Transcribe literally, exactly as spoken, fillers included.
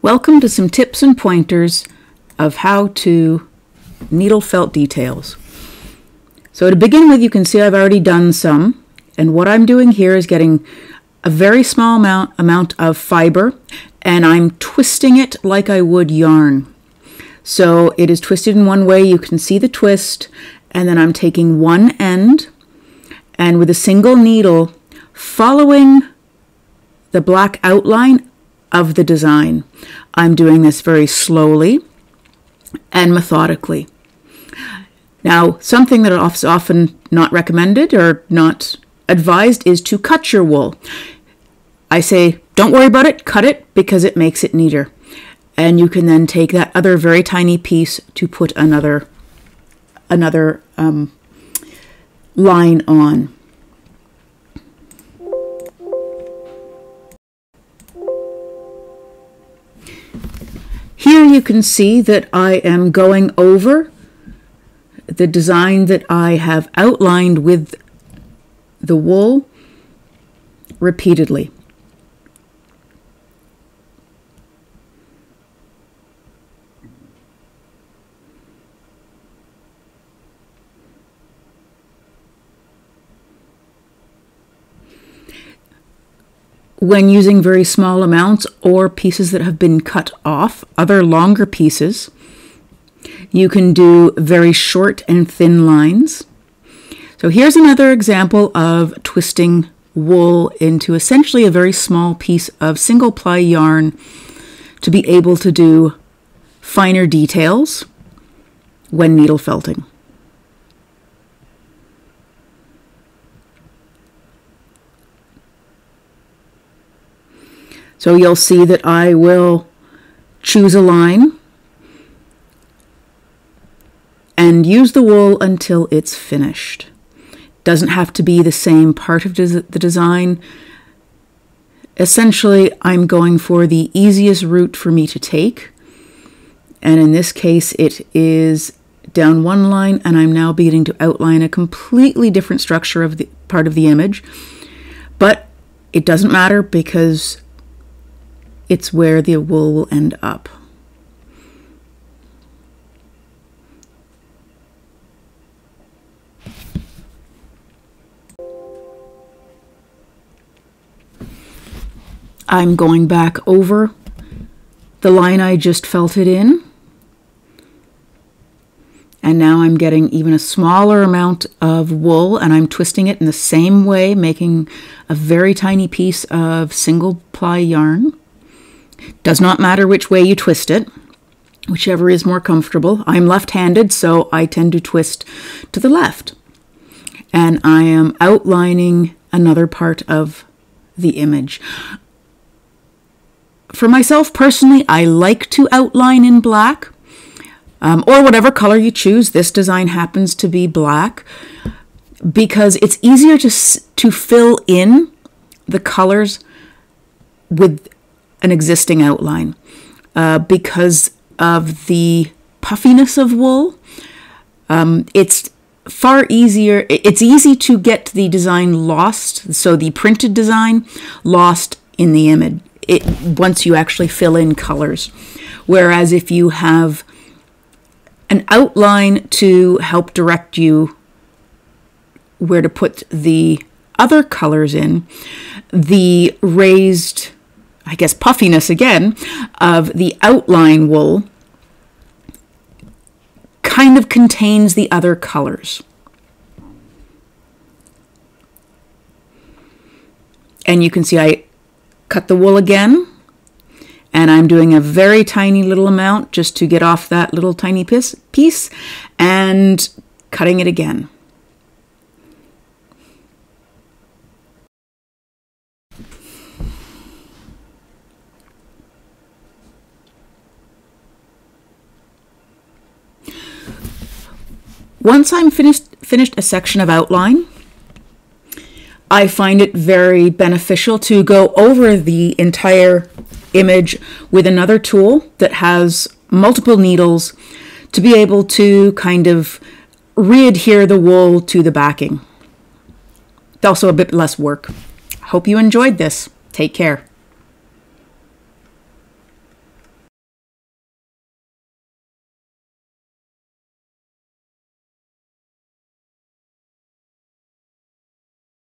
Welcome to some tips and pointers of how to needle felt details. So to begin with, you can see I've already done some, and what I'm doing here is getting a very small amount, amount of fiber, and I'm twisting it like I would yarn. So it is twisted in one way, you can see the twist, and then I'm taking one end and with a single needle following the black outline of the design. I'm doing this very slowly and methodically. Now, something that is often not recommended or not advised is to cut your wool. I say, don't worry about it, cut it, because it makes it neater. And you can then take that other very tiny piece to put another, another um, line on. Here you can see that I am going over the design that I have outlined with the wool repeatedly. When using very small amounts or pieces that have been cut off, other longer pieces, you can do very short and thin lines. So here's another example of twisting wool into essentially a very small piece of single ply yarn to be able to do finer details when needle felting. So you'll see that I will choose a line and use the wool until it's finished. Doesn't have to be the same part of the design. Essentially, I'm going for the easiest route for me to take. And in this case, it is down one line, and I'm now beginning to outline a completely different structure of the part of the image. But it doesn't matter because it's where the wool will end up. I'm going back over the line I just felted in. And now I'm getting even a smaller amount of wool, and I'm twisting it in the same way, making a very tiny piece of single ply yarn. Does not matter which way you twist it, whichever is more comfortable. I'm left-handed, so I tend to twist to the left. And I am outlining another part of the image. For myself personally, I like to outline in black, um, or whatever color you choose. This design happens to be black because it's easier to, to fill in the colors with an existing outline uh, because of the puffiness of wool. Um, it's far easier, it's easy to get the design lost, so the printed design lost in the image it, once you actually fill in colors. Whereas if you have an outline to help direct you where to put the other colors in, the raised I guess puffiness again of the outline wool kind of contains the other colors. And you can see I cut the wool again, and I'm doing a very tiny little amount just to get off that little tiny piece, piece and cutting it again. Once I'm finished, finished a section of outline, I find it very beneficial to go over the entire image with another tool that has multiple needles to be able to kind of re-adhere the wool to the backing. It's also a bit less work. Hope you enjoyed this. Take care.